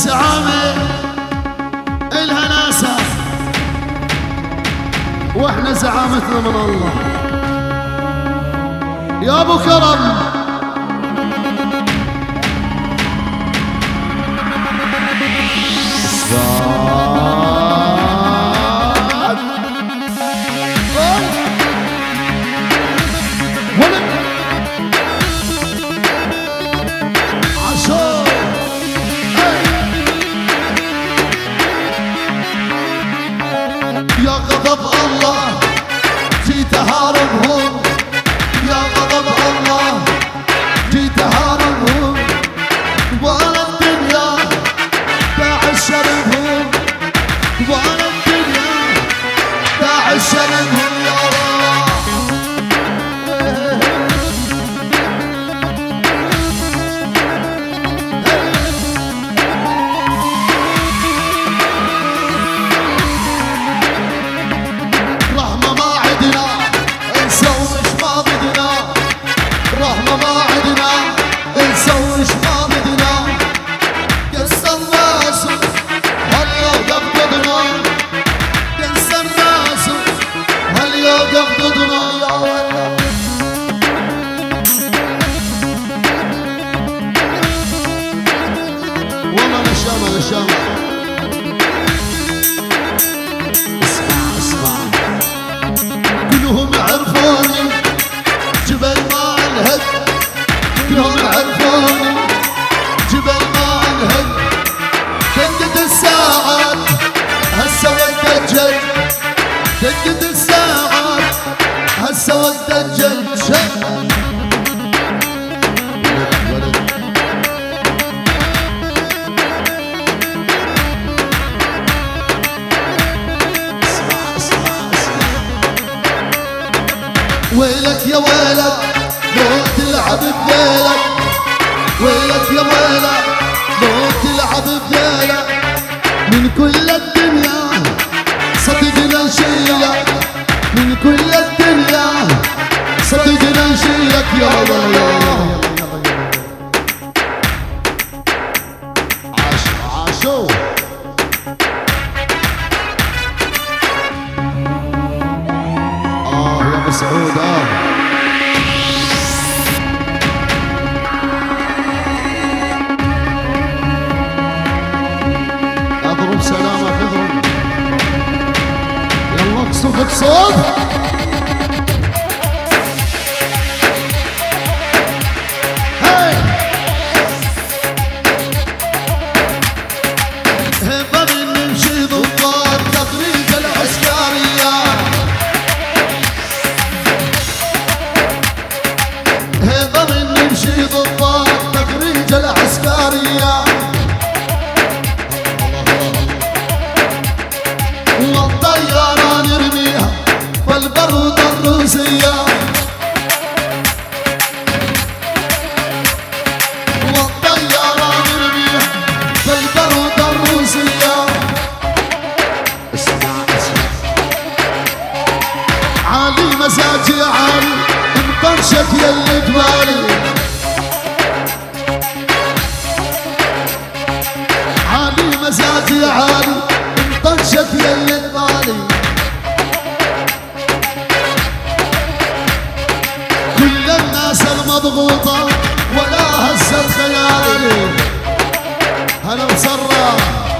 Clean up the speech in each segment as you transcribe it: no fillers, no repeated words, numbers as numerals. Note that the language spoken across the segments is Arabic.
الزعامة إلها ناسها واحنا زعامتنا من الله. يا ابو كرم يا غضب الله جيت اهاربهم، يا غضب الله جيت اهاربهم، وانا الدنيا داعي شربهم، وانا الدنيا داعي شربهم يا الله. اسمع كلهم عرفوني جبل ما انهد، كلهم عرفوني جبل ما انهد، دقت الساعات هسه وقت الجد، دقت الساعات هسه وقت الجد. ويلك يا ويلك لو تلعب بليلك، ويلك يا ويلك لو تلعب بليلك، من كل الدنيا صدقنا نشيلك، من كل الدنيا صدقنا نشيلك يا الله. عاشو مسعود اضرب سلامك اضرب، يلا اقصد اقصد. هاي هبه نمشي ضد التقريب العسكريه، نمشي ضد التقريج العسكرية، والطيارة نرميها والبرود الروسية، والطيارة نرميها والبرود الروسية. اسمع اسمع عالي مزاجي عالي انطرشت يلي جمالي، عالي مزاجي عالي انطرشت يلي جمالي، كل الناس المضغوطة ولا هزت خيالي. هلا وسرة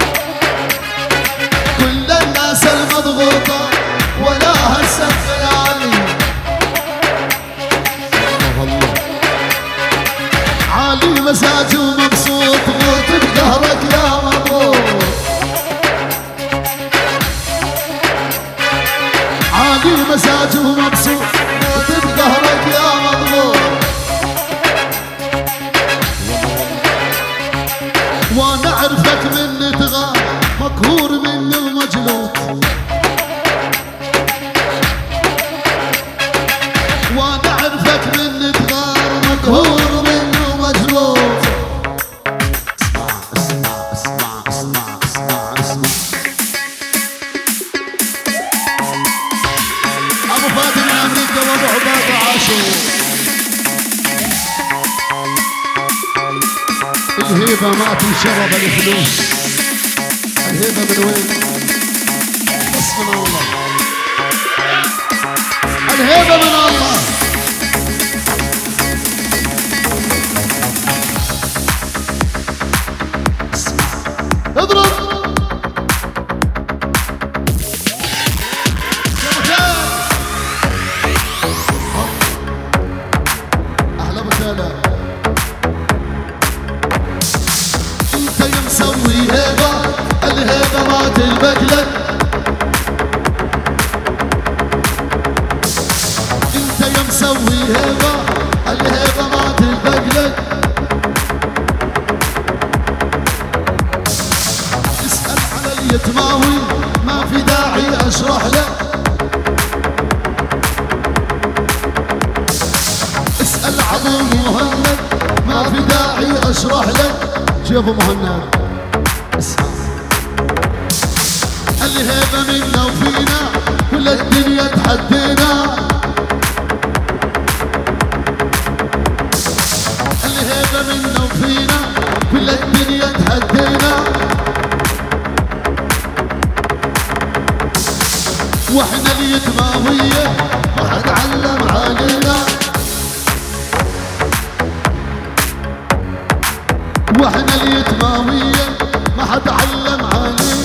كل الناس المضغوطة ولا هزت خيالي، عالي مزاجي ومبسوط غوط بظهرك يا مضغوط، عالي مزاجي ومبسوط غوط بظهرك يا مضغوط، وانا اعرفك مني تغار مقهور مني ومجلوط، وانا اعرفك مني تغار مقهور مني ومجلوط. اسمع اسمع اسمع اسمع اسمع ابو فادي من امريكا وابو عباده عاشور، الهيبه ما تنشرب الفلوس. الهيبة من وين؟ بس من الله، الهيبة من الله. اضرب احلى رسالة. انت يا مسوي هيبة، الهيبة ما تلبق لك. انت يا مسوي هيبة، الهيبة ما تلبق لك. اسأل على اليتماوي ما في داعي اشرح لك. اسأل على مهند ما في داعي اشرح لك. شوف مهند اسمع، الهيبة منا وفينا كل الدنيا تحدينا. الهيبة منا وفينا كل الدنيا تحدينا. واحنا اليتماوية ما حد علم علينا. واحنا اليتماوية ما حد علم علينا.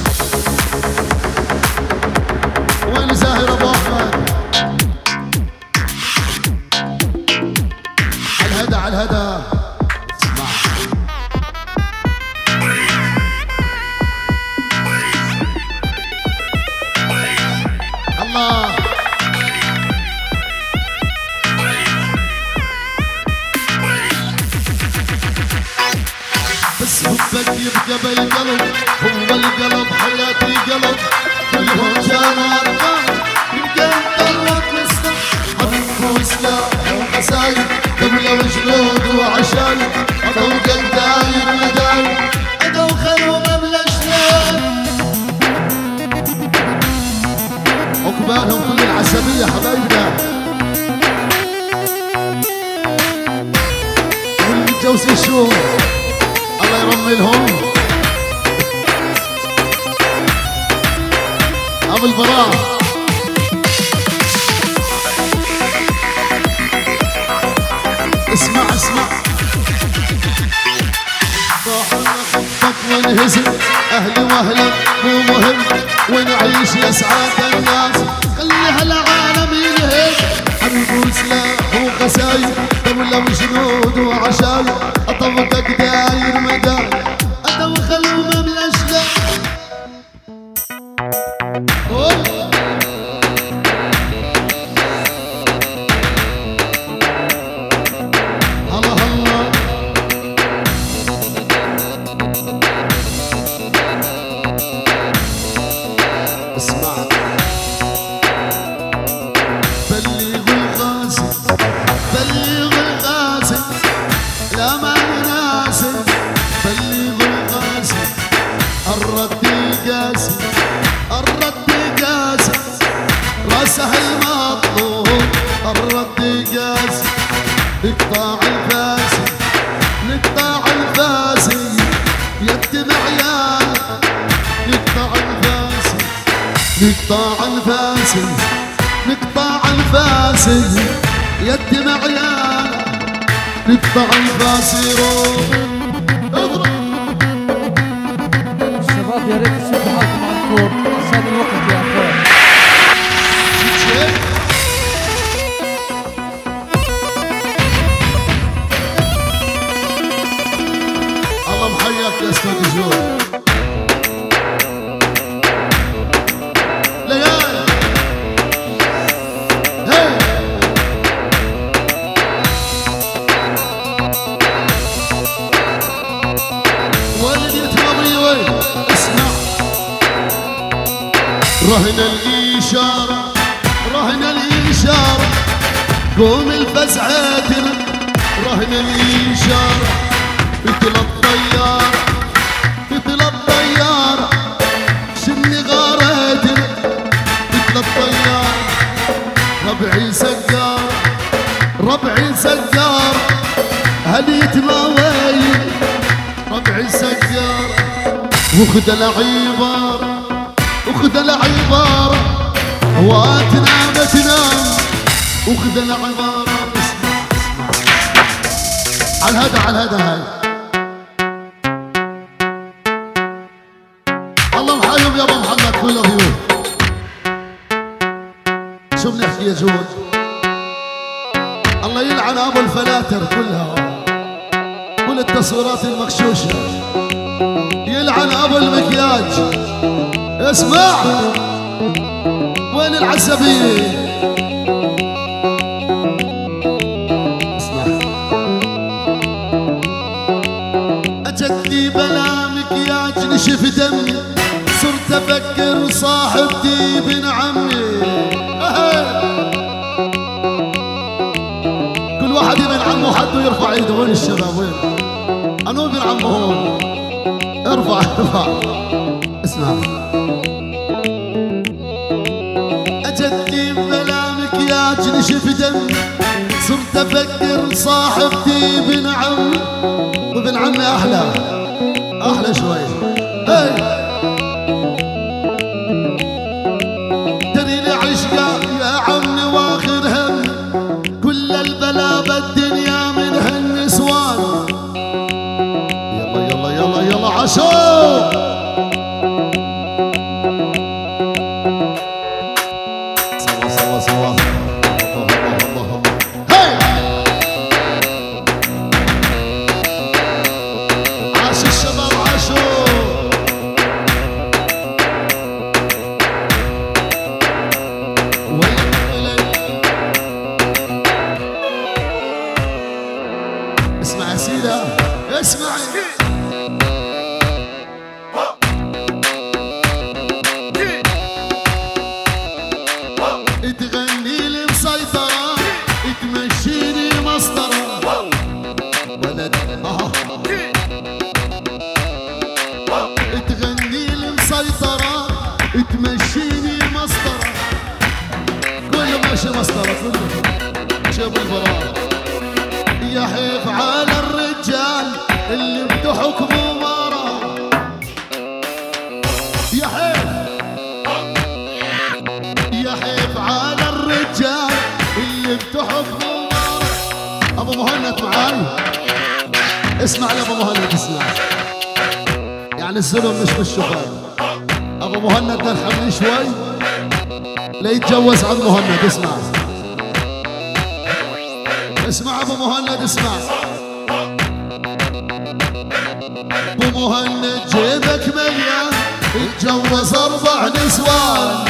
وين زاهر ابو احمد؟ عالهدى عالهدى. اسمع الله، بس حبك يبقى بالقلب، هو القلب حياتي قلب. كلهم كانوا ارقام يمكن قرب نسمع. حبك وسلاح وخساير دولة وجنود وعشاير. فوق الداير مداير عدو خلوا مبلى شلال. عقبالهم كل العسبية حبايبنا والمتجوزين شو الله يرمي لهم. ابو البراء اسمع اسمع. ضحنا حبك ونهزم اهلي واهلك مو مهم. ونعيش لسعادة الناس خلي هالعالم ينهز. حرب وسلاح وخساير دولة وجنود وعشاير. اطبقك داير مداير ادوخل ومبلى شلال. نقطع الفاسي نقطع الفاسي يد معيان. نقطع الفاسي نقطع الفاسي نقطع الفاسي يد معيان. نقطع الفاسي الشباب يا ريت تسدوا حالكم على الكور، هذا الوقت يا اخوان. يا استاذ جون ليالي هي ولد يتربي وين. اسمع رهن الإشارة رهن الإشارة قوم الفزعة رهن الإشارة مثل الطيارة مثل الطيارة شني غارتنا مثل الطيارة. ربعي سقار ربعي سقار هل يتماوي. ربعي سقار وخذ العبارة وخذ العبارة هواتنا بتنام وخذ العبارة اسمع على الهدى على الهدى هاي الله محيهم يا ابو محمد كل ضيوف شو بنحكي يا جود الله يلعن ابو الفلاتر كلها كل التصويرات المغشوشه يلعن ابو المكياج اسمع وين العزبيه اسمع اجتني بلا مكياج نشف دمي صرت افكر صاحبتي بن عمي كل واحد ابن عمه حده يرفع ايده وين الشباب وين انا ابن عمه هون ارفع اسمع اجتني بلا مكياج نشف دمي صرت افكر صاحبتي بن عمي وابن عمي احلى شوي هي تريني عشقا يا عمي واخر هم كل البلا بالدنيا من هالنسوان يلا يلا يلا يلا عشو سوا سوا سوا الله هي عاش الشباب عاشوا اسمع يا سيدة اسمعي تغني لي مسيطرة تمشيني مسطرة ولد تغني لي مسيطرة تمشيني مسطرة كله ماشي مسطرة كله شوف البراءة يا حيف على الرجال اللي بده حكمه مرة يا حيف يا حيف على الرجال اللي بده حكمه مرة ابو مهند معاي اسمع يا ابو مهند اسمع يعني الظلم مش بالشغال ابو مهند نرحمني شوي ليتجوز عن مهند اسمع اسمع ابو مهند اسمع ابو مهند جيبك مليان اتجوز 4 نسوان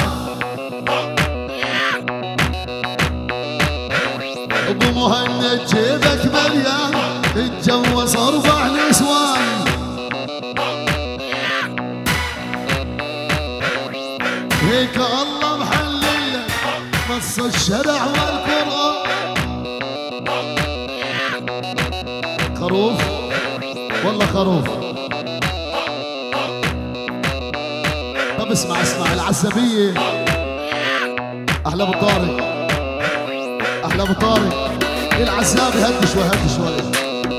ابو مهند جيبك مليان اتجوز 4 نسوان هيك الله محلل لك نص الشرع والقرآن خروف والله خروف طب اسمع العزبية احلى ابو طارق احلى ابو طارق العزابي هدي شوي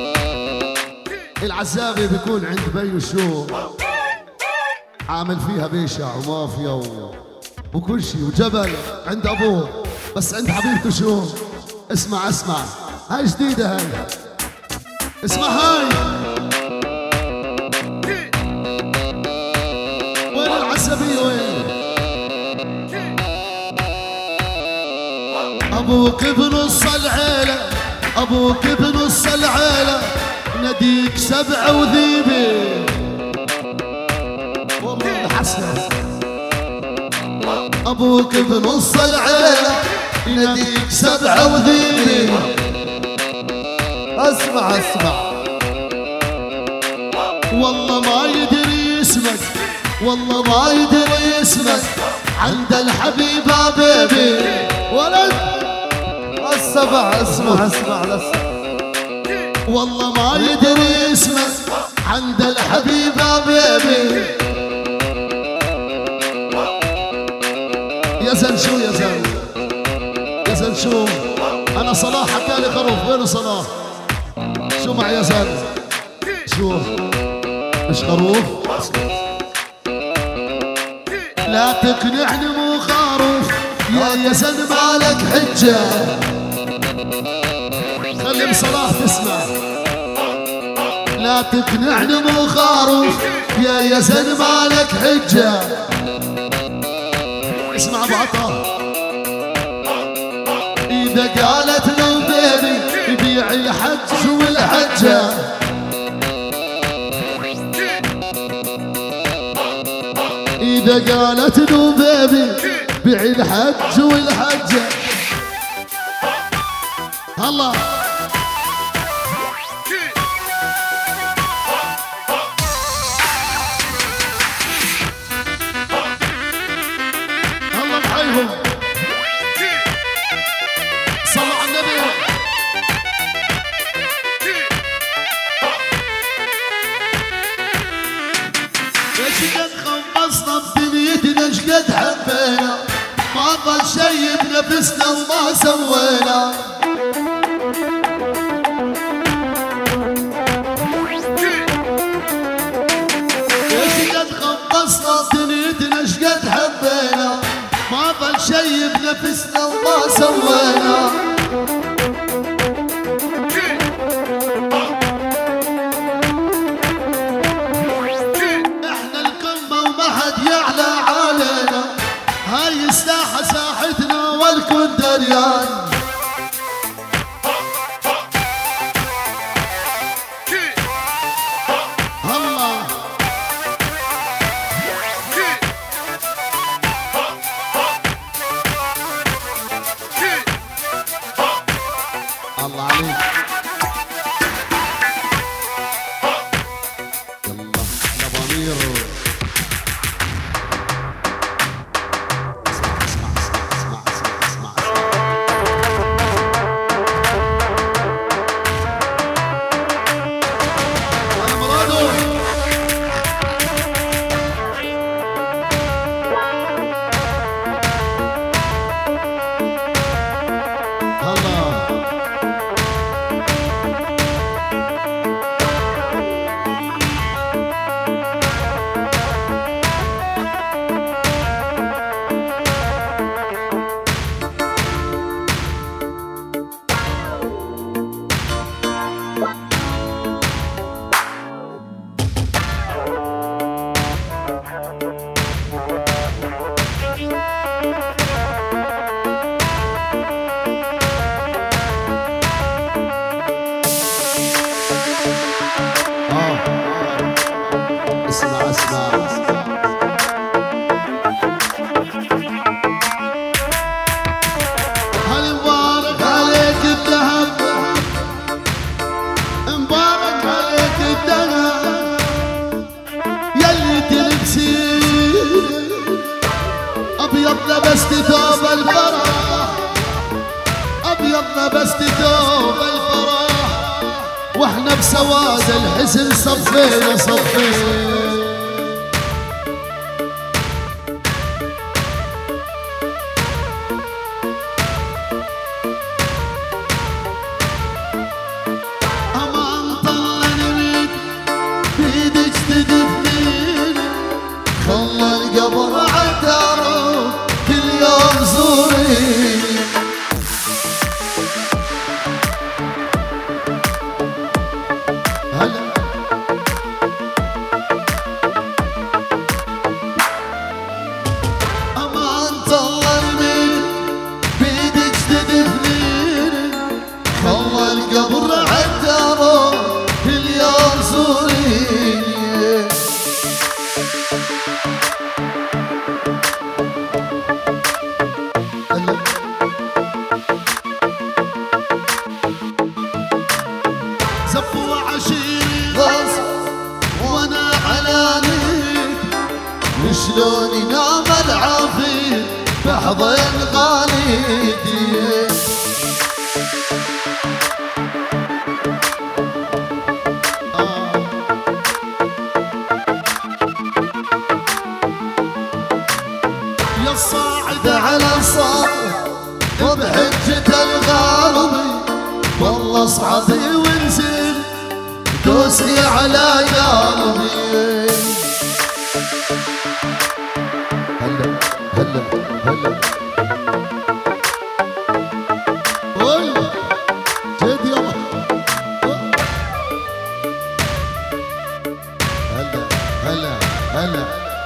العزابي بيكون عند بيو شو عامل فيها بيشع ومافيا وكل شيء وجبل عند ابوه بس عند حبيبته شو اسمع هاي جديدة هاي اسمع هاي وين العزبية وين ابوك بنص العيلة ابوك بنص العيلة نديك 7 وذيبة والله الحسن ابوك بنص العيلة نديك 7 وذيبة اسمع والله ما يدري اسمك والله ما يدري اسمك عند الحبيبة بيبي ولد السبع اسمع والله ما يدري اسمك عند الحبيبة بيبي يا زن شو انا صلاح حكالي خروف وينه صلاح شو معي يا زن شو مش خروف لا تقنعني مو خروف يا يزن مالك حجة. خلي بصلاح تسمع. لا تقنعني مو خروف يا يزن مالك حجة. اسمع بعطا إذا قالت لو بيبي يبيع الحج والحجة. إذا قالت له بيبي بيع الحج والحجة. الله الله بحيهم. صلوا على النبي. ايش قد خلصنا بدنيتنا ايش قد حبينا ما ظل شي بنفسنا وما سوينا. ايش قد خلصنا بدنيتنا ايش قد حبينا ما ظل شي بنفسنا وما سوينا. احنا القمة وما حد يعلى علينا هاي الساحة ساحتنا والكل دريان. الله الله عليك. يلا يا ضمير. اسمع اسمع اسمع اسمع اسمع. يا مرادو الله اسمع اسمع. هل مبارك عليك الذهب مبارك عليك الذهب يلي تلبسي ابيض لبست ثوب الفرح ابيض لبست ثوب الفرح واحنا بسواد الحزن صفينا صفينا. امان طلع نريد بيدك تدفنيني خلى القبر عالدار كل يوم زوريني. هلا امان طلع نريد بيدك تدفنيني خلى القبر عالدار كل يوم زوريني. زفوا عشيري غص وانا علانيك وشلون ينام العافير بحضن غاليتي. يا الصاعد على الصاع وبحجة الغالبي والله اصعدي وانزل دوسي على قلبي. هلا هلا هلا قول جد يابا هلا هلا هلا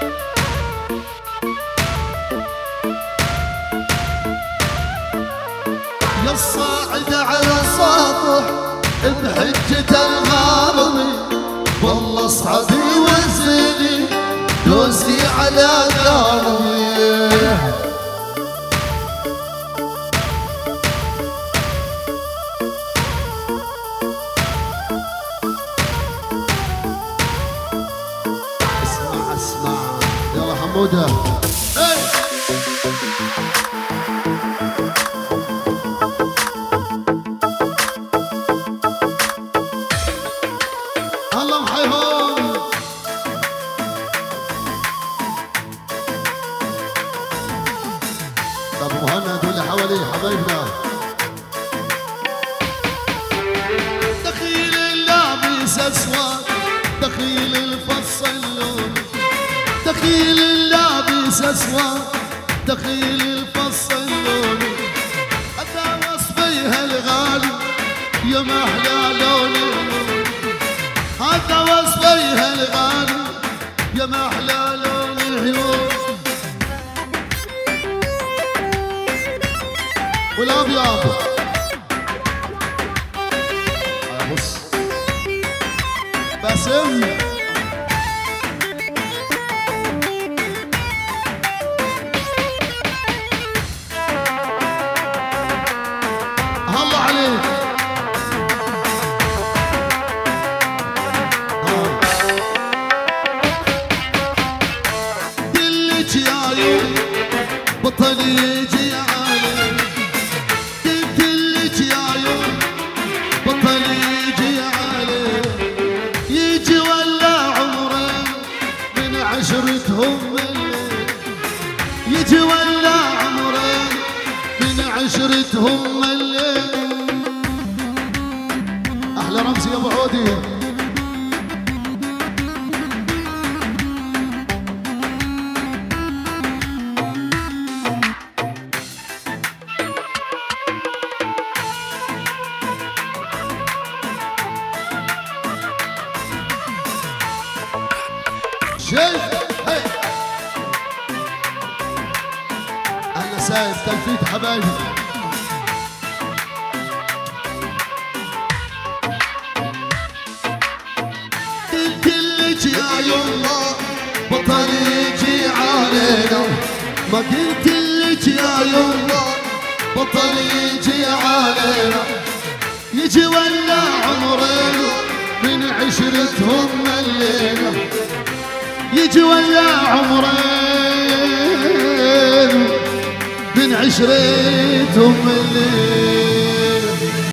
يا الصاعد على السطح بحجة الغربي والله اصحابي وزني دوسي على قلبي اسمع اسمع يلا حموده الله محيهم ابو مهند واللي حواليه حبايبنا دخيل اللابس اسود دخيل الفصل لون دخيل اللابس اسود دخيل الفصل لون حتى وصفيها الغالي يا محلى لوني حتى وصفيها الغالي يا محلى لون العيون والابيض بص باسم الله عليك دلك يا عيون بطل يجي عليك قلت لك يا عيون بطل يجي عليك يجي ولا عمره من عشرتهم الليل يجي ولا عمره من عشرتهم الليل احلى رمزي يا ابو عودي شيخ هي انا سايب تلفيت حبايبي قلت لك يا يما بطل يجي علينا ما قلت لك يا يما بطل يجي علينا يجي ولا عمرنا من عشرتهم ملينا يجي ولا عمرين من عشرتهم الليل